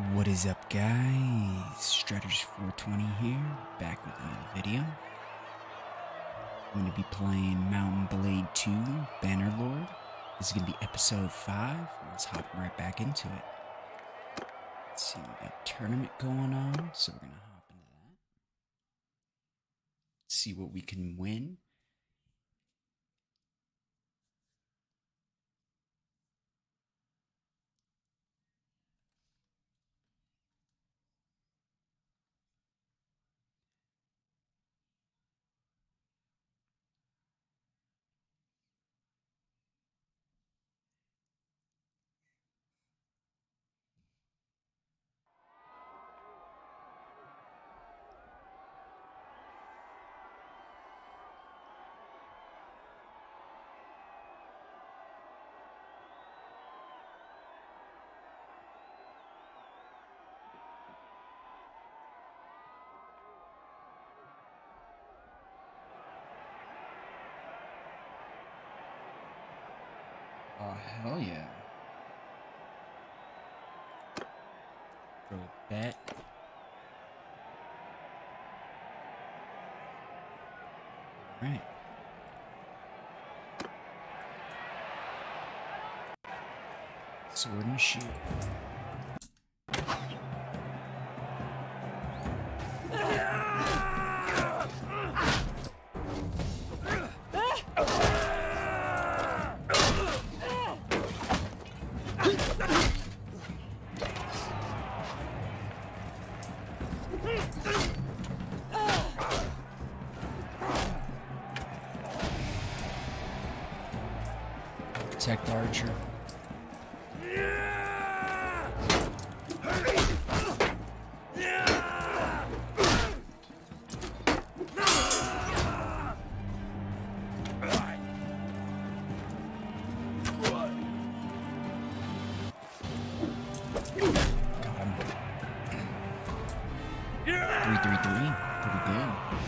What is up, guys? Strategist420 here, back with another video. I'm going to be playing Mountain Blade 2, Bannerlord. This is going to be episode 5. Let's hop right back into it. Let's see, we got a tournament going on, so we're going to hop into that. See what we can win. Oh, hell yeah. Throw a bet. Alright. Sword and shield. Protect Archer. Got him. 3-3-3. Pretty good.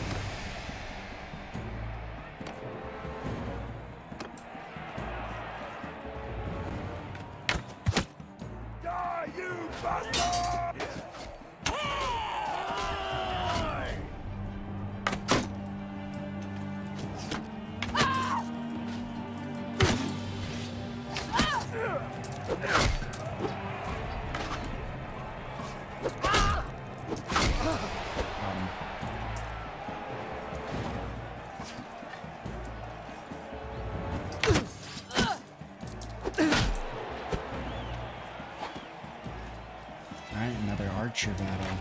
Alright, another archer battle.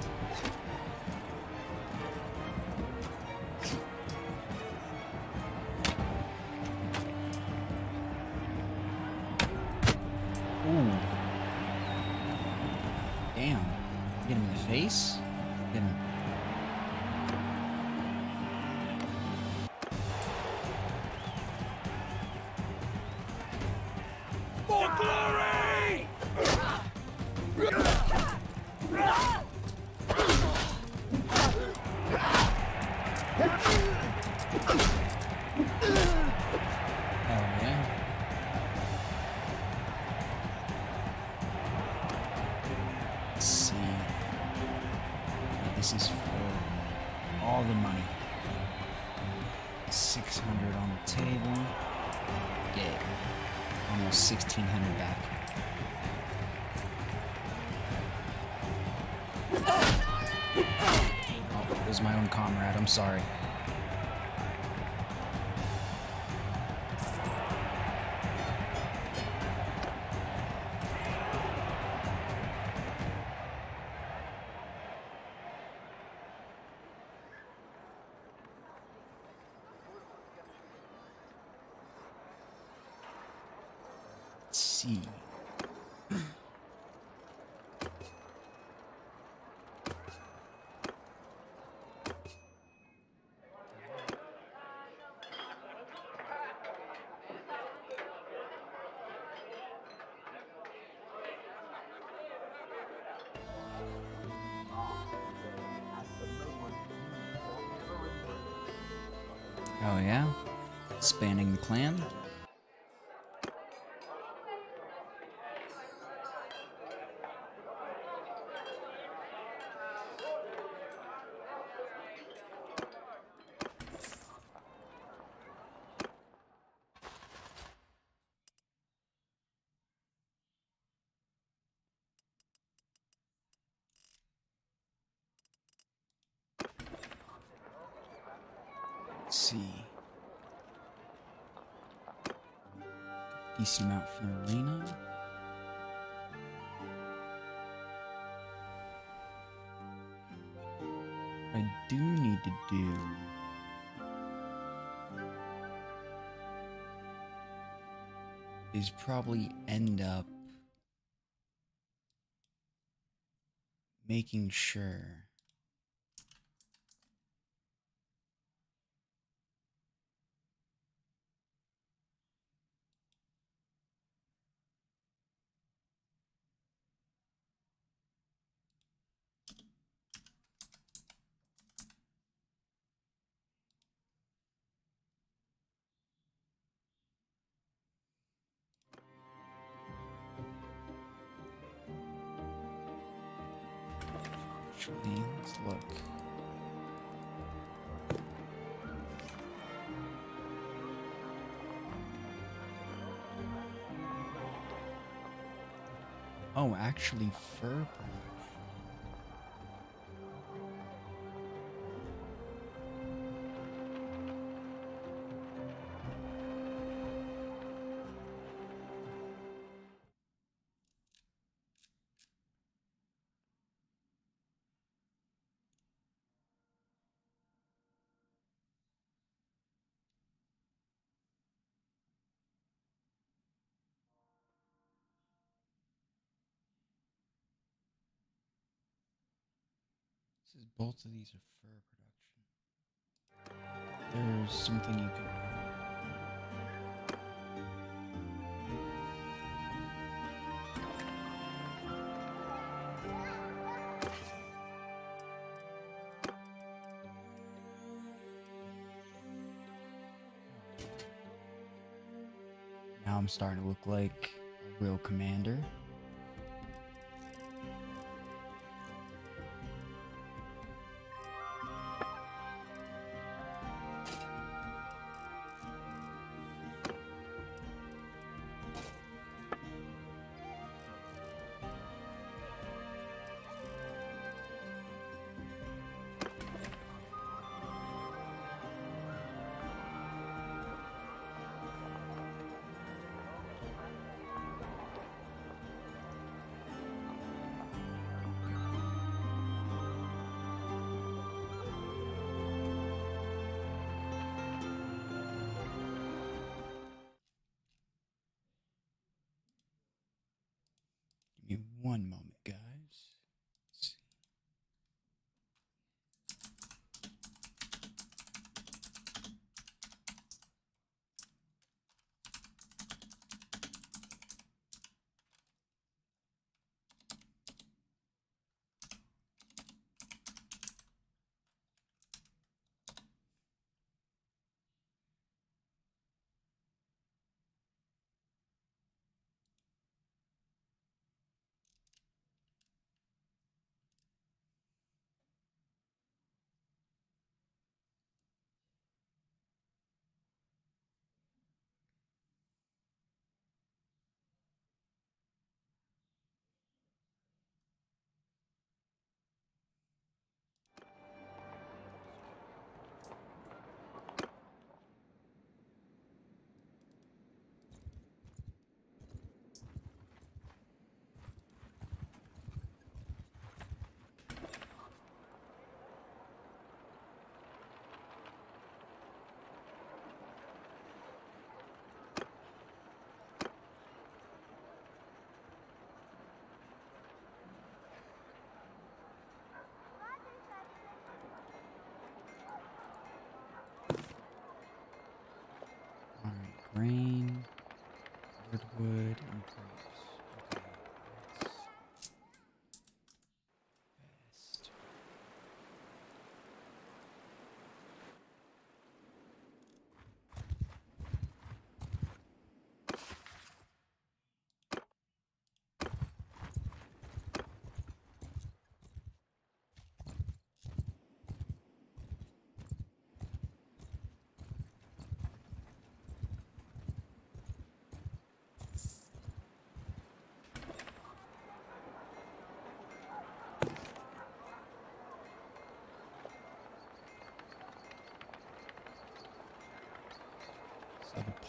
Ooh. Damn. Get him in the face? Get him. For glory! This is for all the money. 600 on the table. Get almost 1,600 back. Oh, it was my own comrade. I'm sorry. Let's see. Oh yeah? Spanning the clan? Let's see. Decent amount from the arena. What I do need to do is probably end up making sure actually, let's look. Oh, actually, fur production. Says both of these are fur production. There's something you can. Now I'm starting to look like a real commander. Give me one moment, guys. Let's see. Grain, wood, and grapes. Okay, that's best.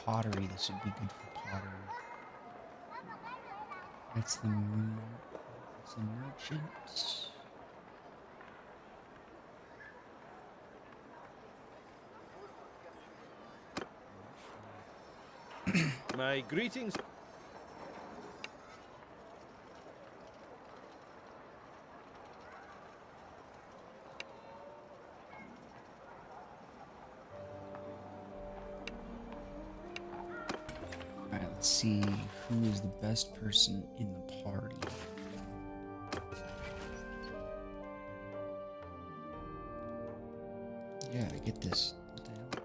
pottery. This would be good for pottery. That's the merchant. My greetings. Alright, let's see who is the best person in the party. Yeah, I get this. What the hell?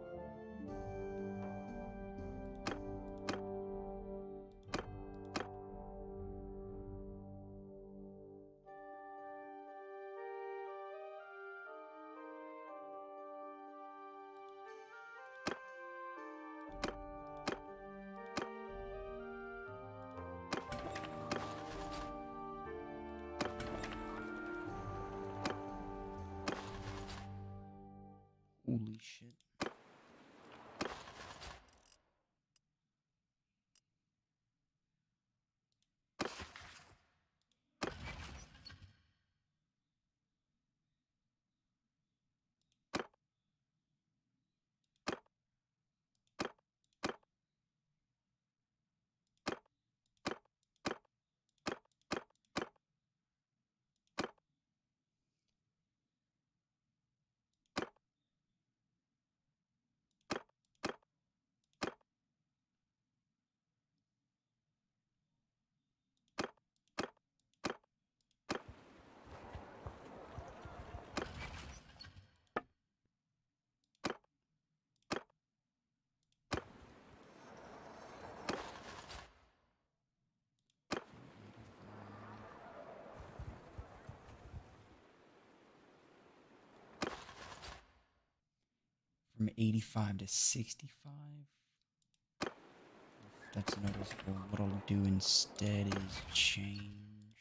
Holy shit. From 85 to 65. That's noticeable. What I'll do instead is change.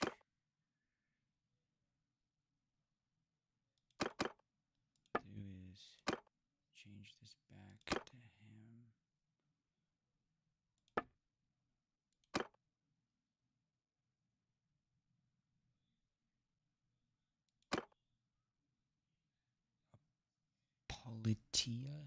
Change this back to him. Politia.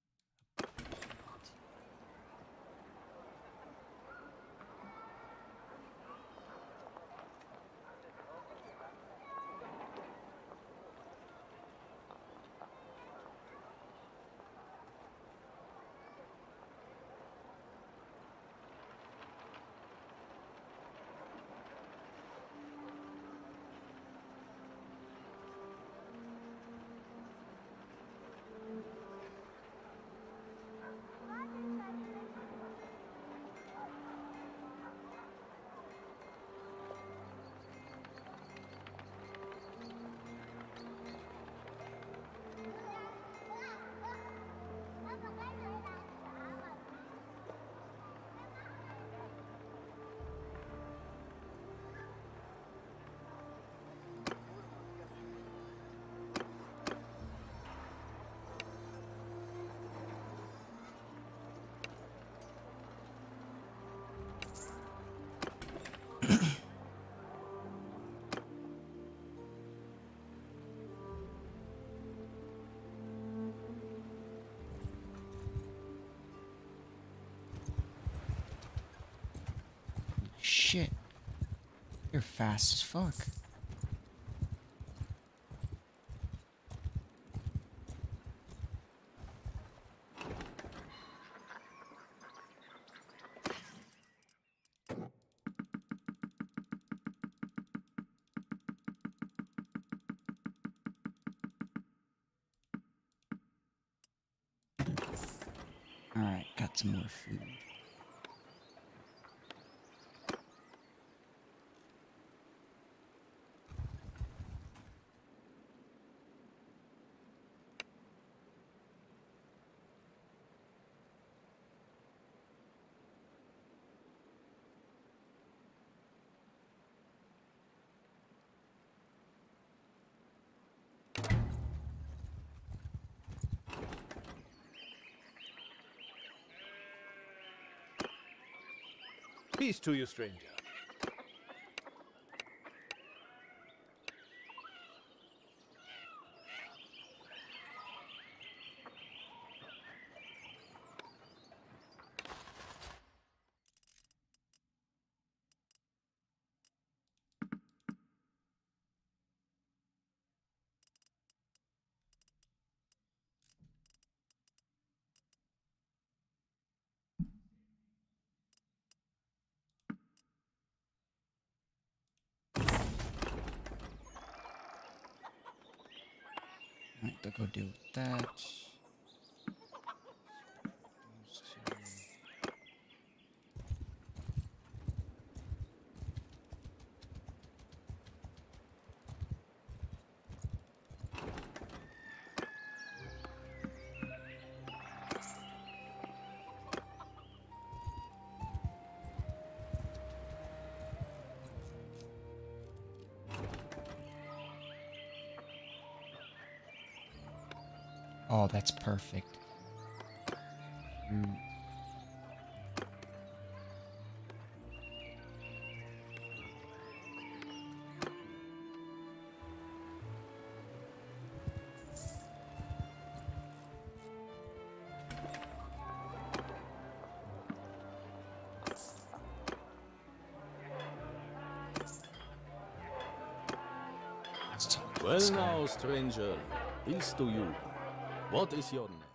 Shit. You're fast as fuck. Alright, got some more food. Peace to you, stranger. Alright, they'll go deal with that. Those two. Oh, that's perfect. Let's talk to Well this guy. now, stranger. Peace to you. What is your name?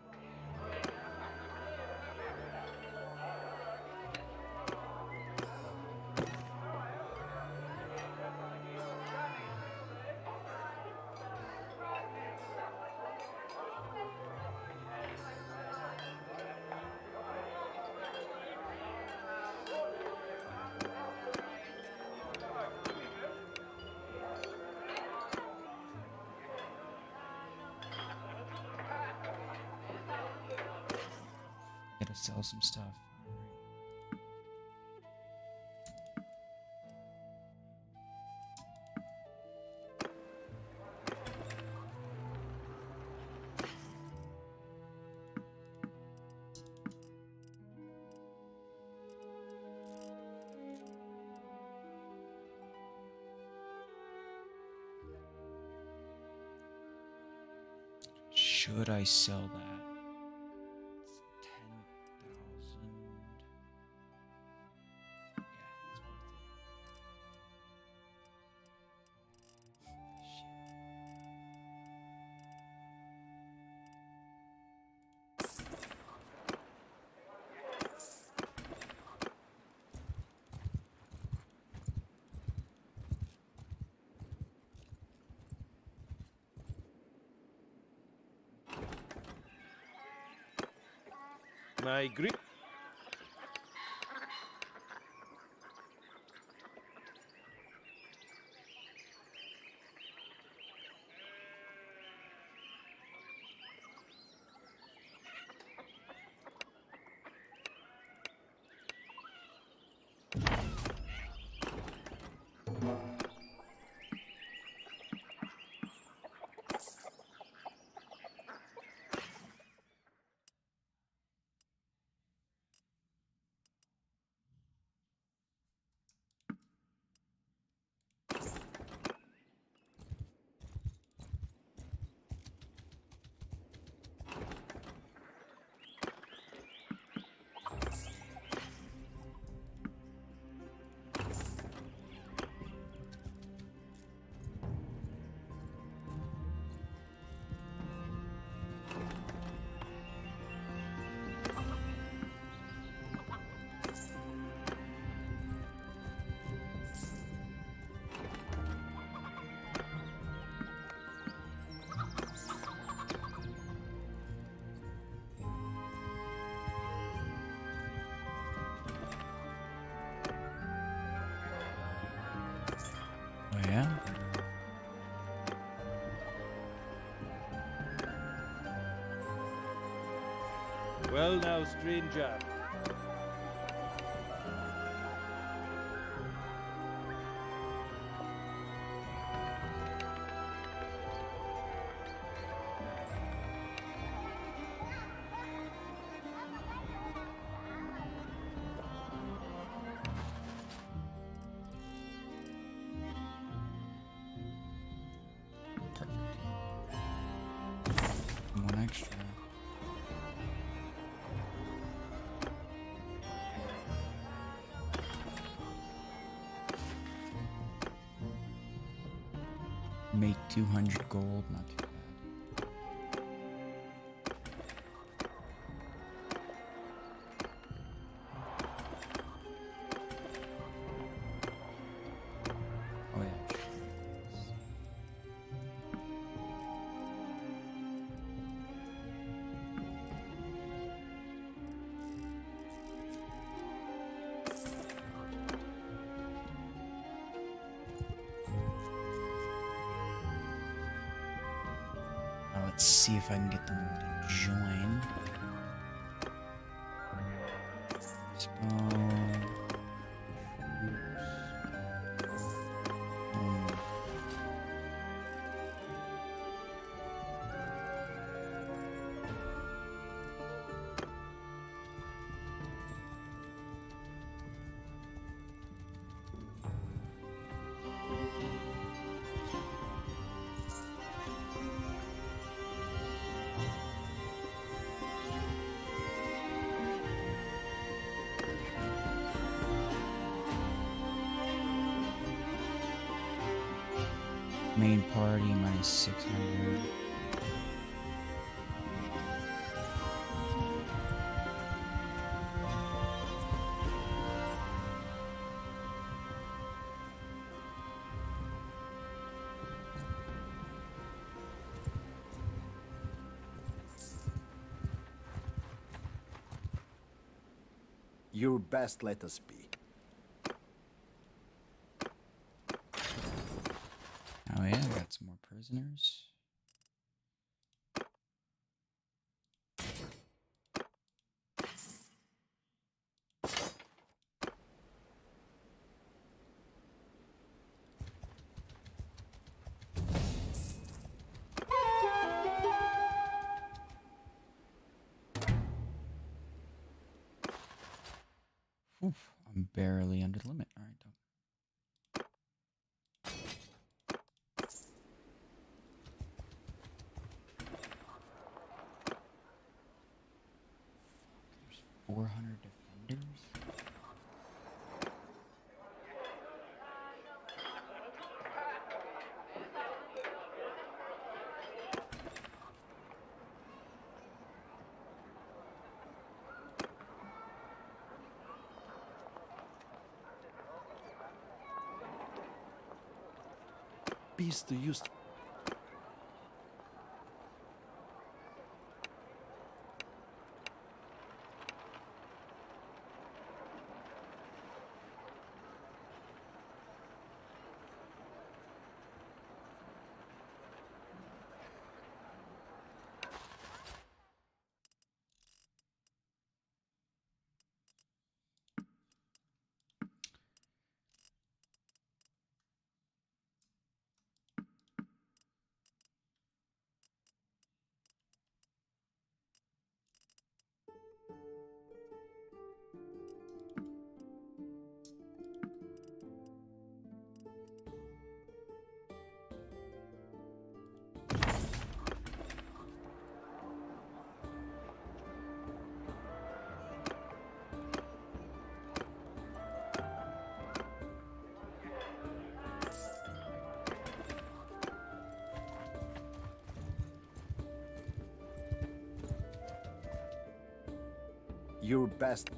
Gotta sell some stuff. Should I sell that? It's 10,000. Yeah, it's worth it. Shit. My greet. Oh yeah? Well now, stranger. Make 200 gold, not too bad. Oh yeah. Now let's see if I can get them to join. Spawn. Main party minus 600. Your best, let us be. Oh yeah, got some more prisoners. Oof, I'm barely under the limit. All right, dope. There's 400 defenders. Peace to you. Your best.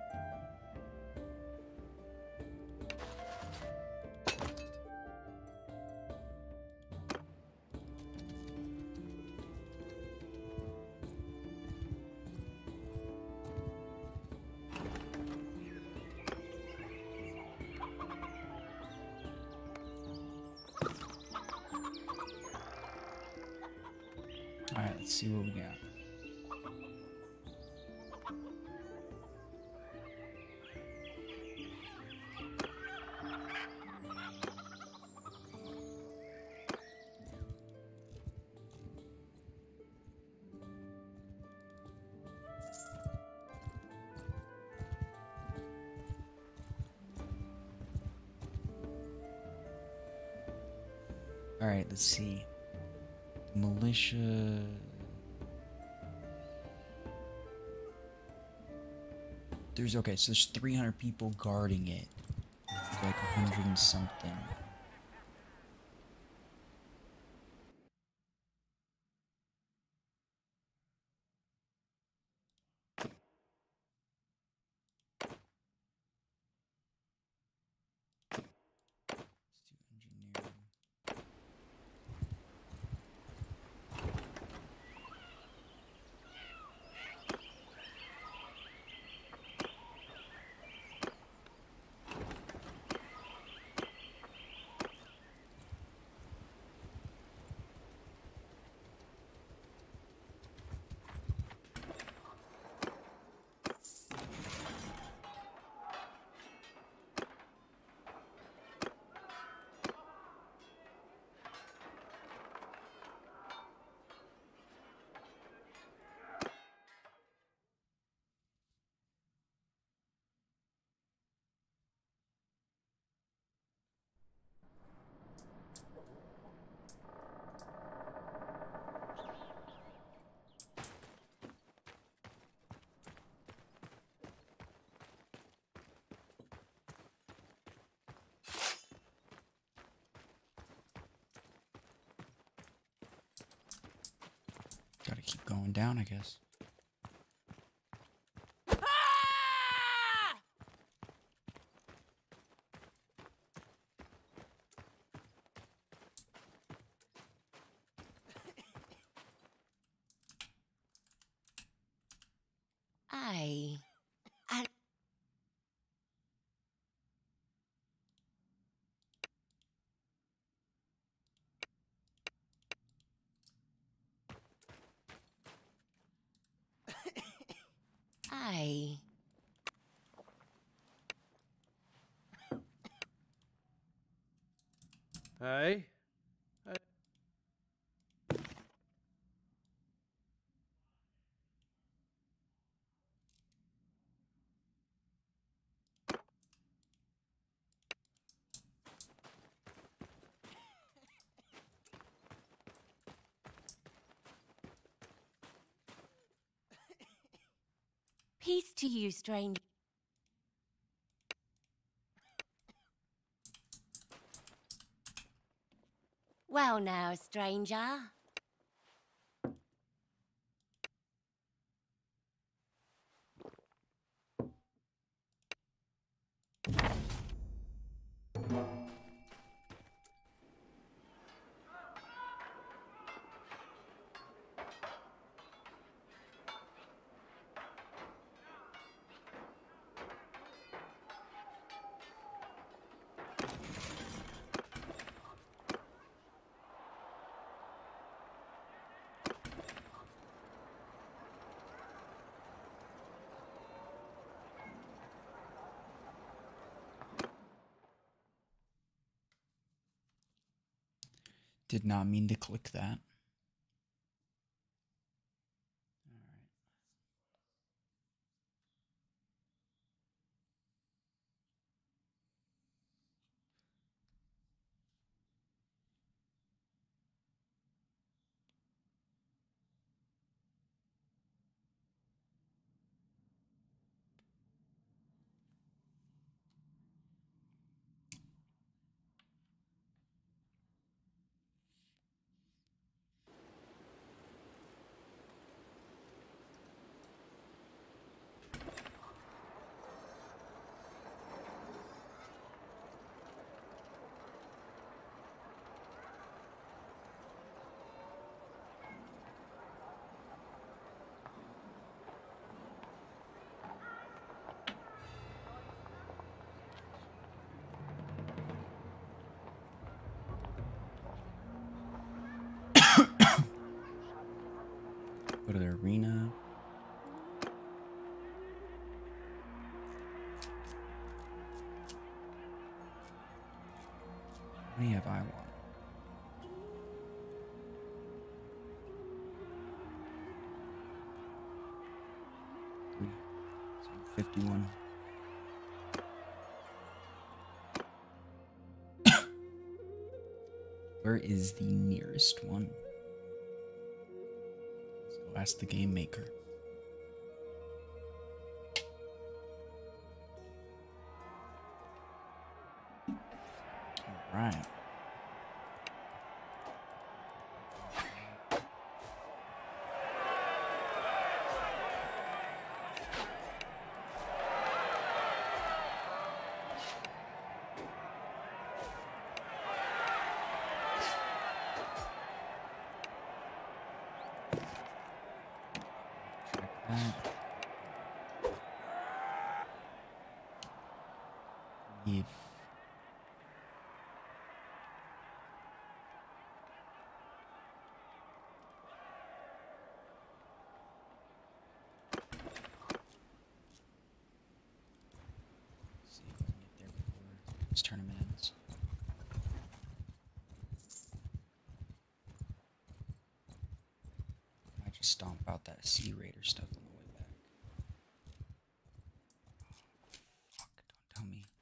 All right, let's see what we got. All right, let's see. Militia. There's okay, so there's 300 people guarding it. Like 100 and something. Gotta keep going down, I guess. I Hey? peace to you, stranger. Well now, stranger. Did not mean to click that. Go to the arena. How many have I won? 3. So 51. Where is the nearest one? So ask the game maker. All right. If see if I can get there before this tournament ends. I might just stomp out that Sea Raider stuff on the way back. Fuck, don't tell me.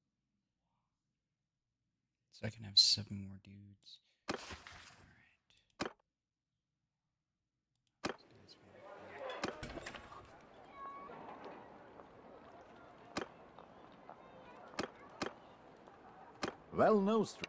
So I can have 7 more dudes. Alright. Well, no, stranger.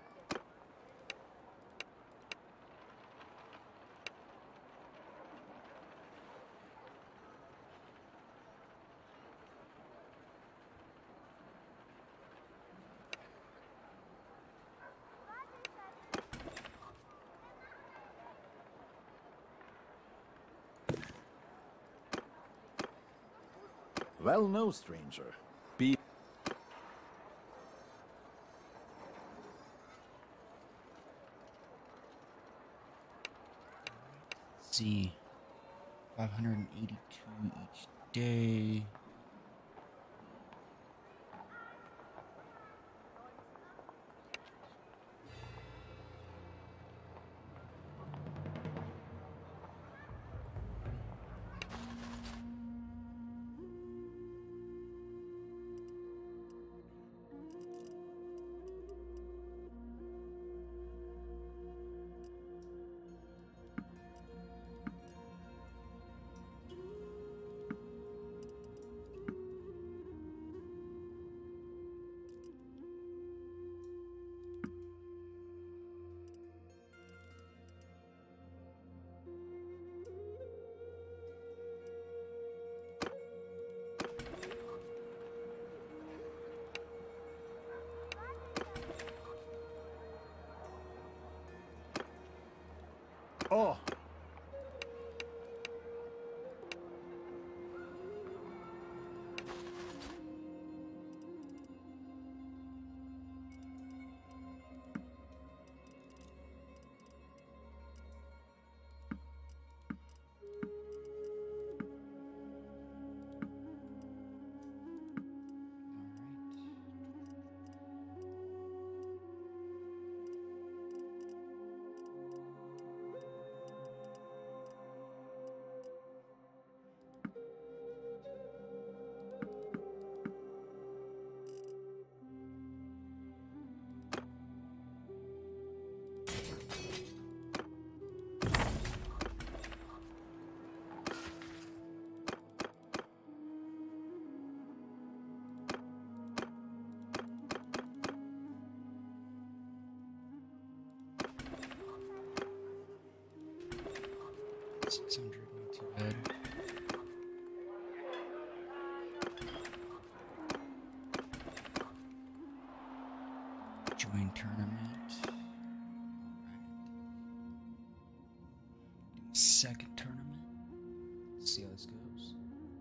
Well, no, stranger. Be. Let's see. 582 each day. Oh! $600, not too bad. Join tournament. Alright. Second tournament. Let's see how this goes.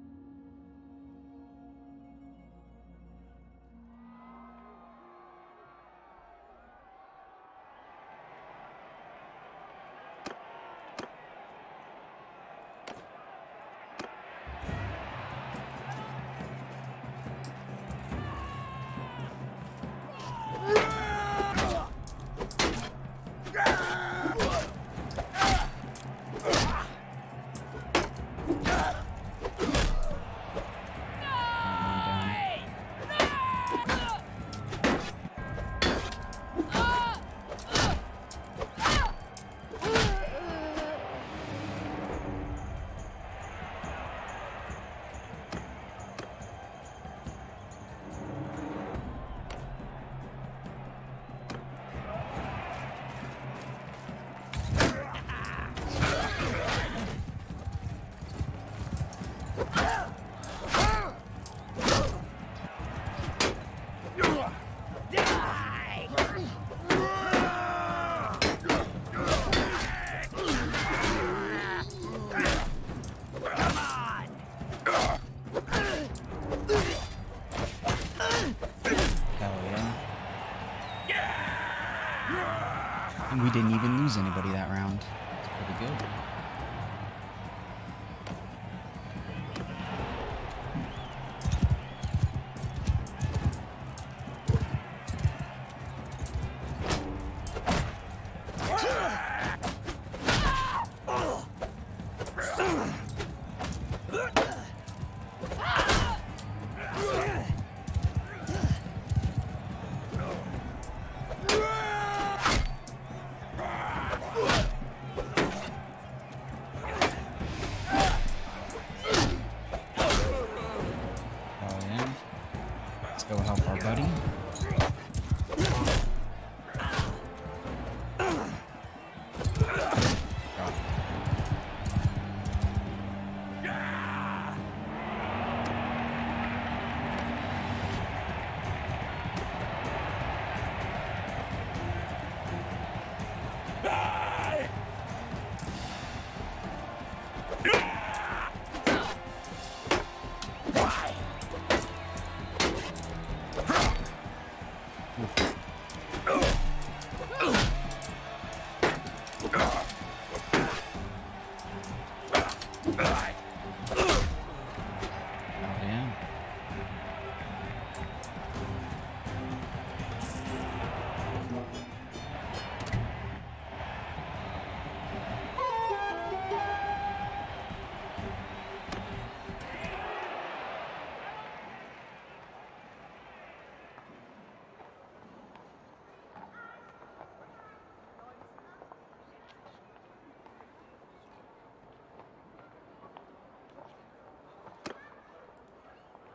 And we didn't even lose anybody that round. It's pretty good. Go help our buddy.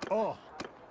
Oh.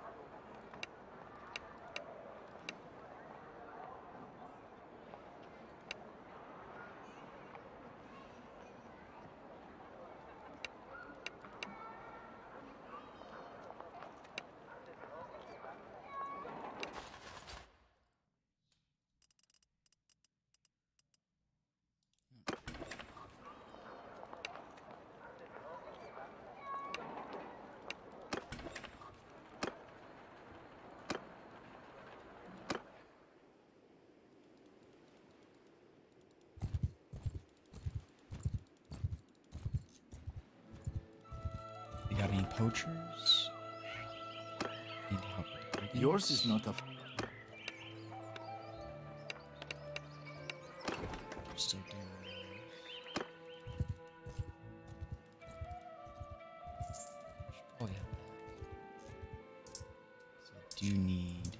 You got any poachers? Need help with brigands? Yours is not a. Still doing those. Should probably have that. So I do need.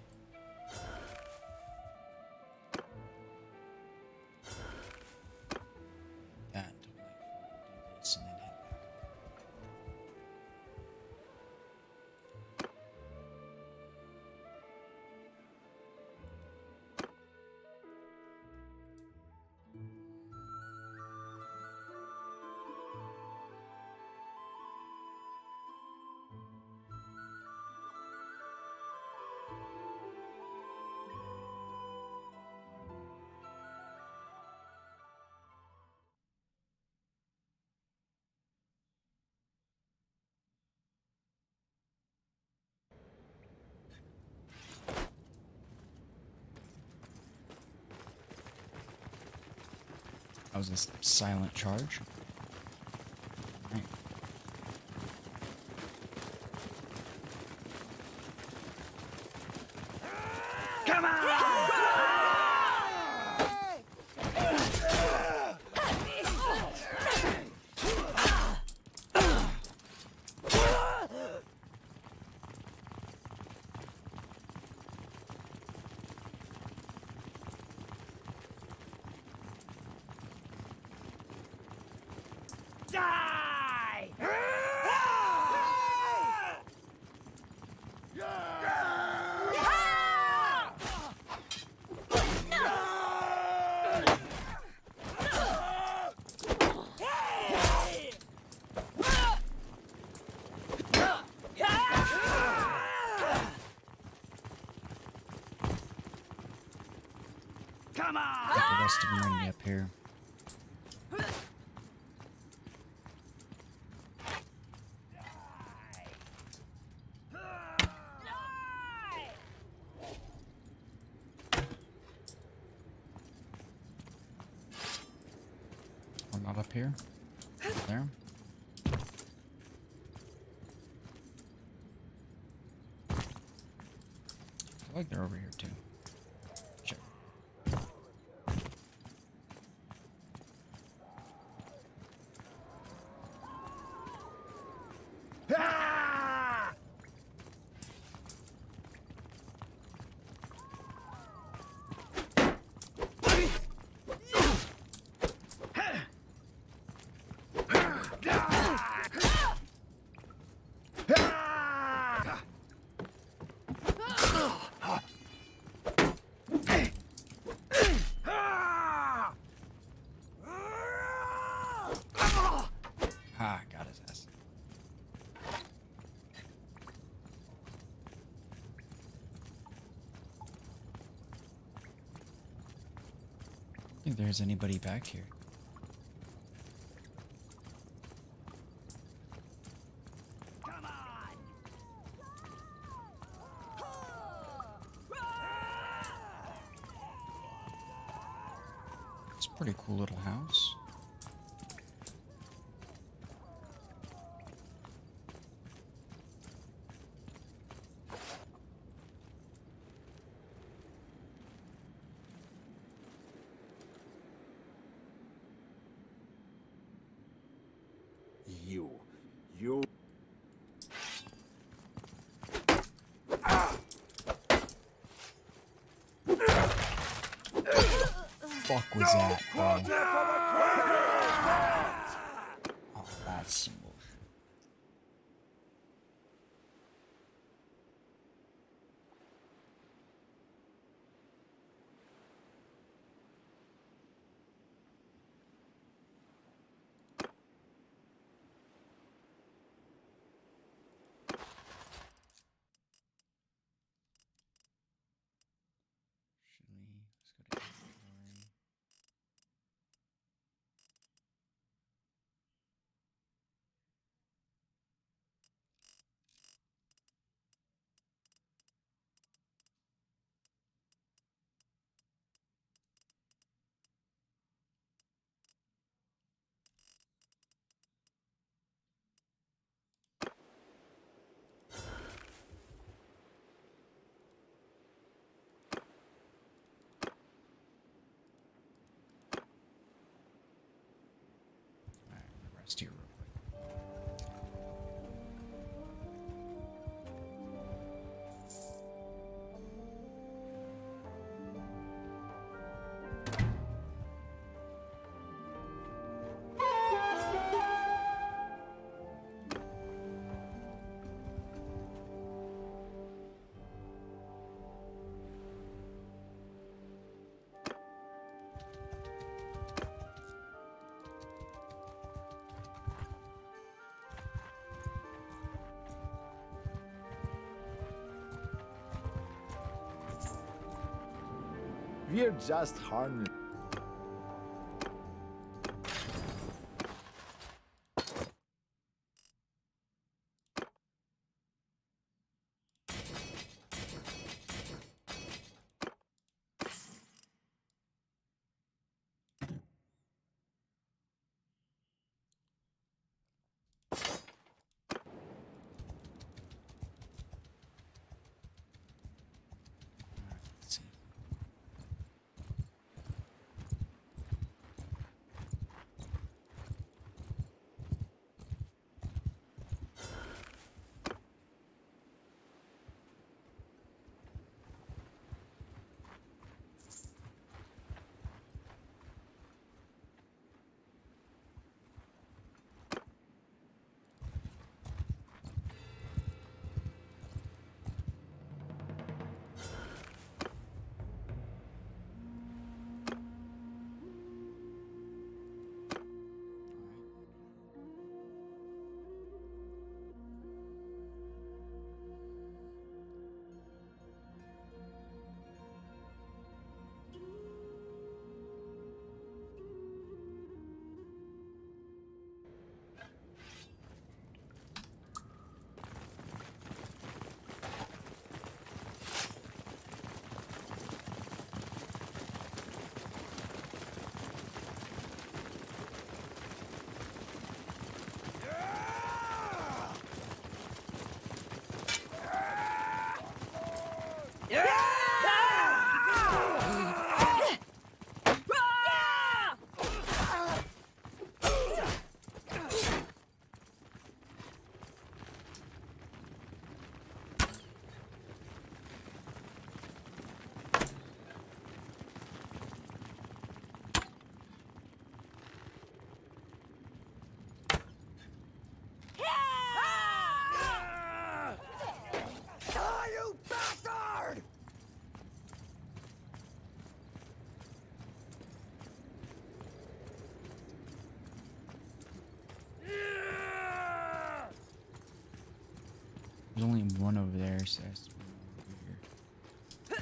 That to like do this and then head back. That was a silent charge. All right. Come on! Die! Come on! Get the rest of them ready up here. We're not up here. There. I feel like they're over here too. Check. Ah! Ah, got his ass. I don't think there's anybody back here. Come on! It's a pretty cool little house. You. Fuck was that, bro? Oh, that's some bullshit. We're just harmless. Let's see. There's only one over there, so it has to be over here.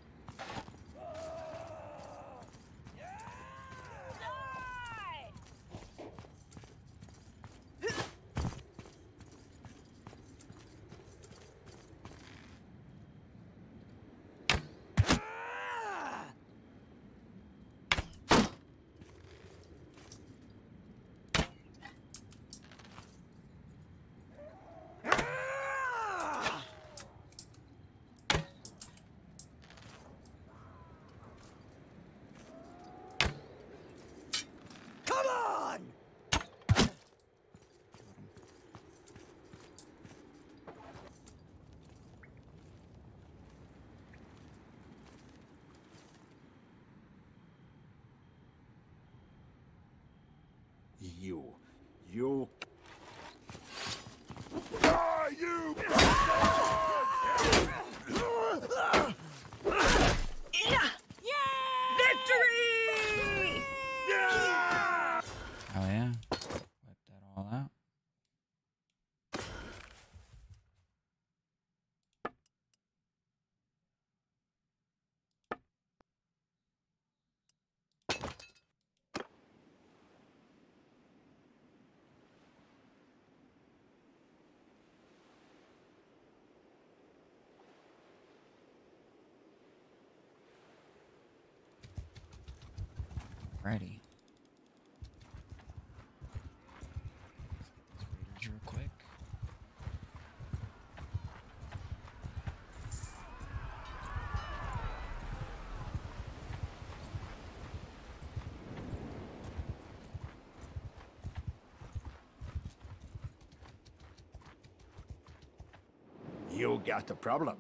You. Ah, you bastard! Victory! Oh yeah, wipe that all out. Alrighty. Let's get these raiders real quick. You got a problem.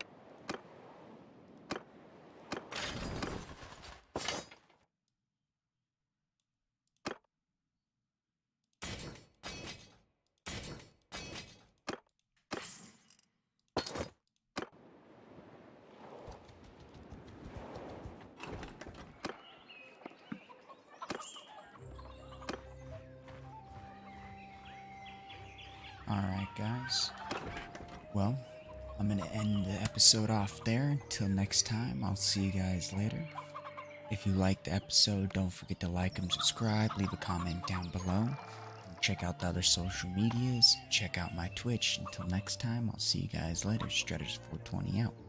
Alright, guys. Well, I'm going to end the episode off there. Until next time, I'll see you guys later. If you liked the episode, don't forget to like and subscribe, leave a comment down below. Check out the other social medias, check out my Twitch. Until next time, I'll see you guys later. Strategist420 out.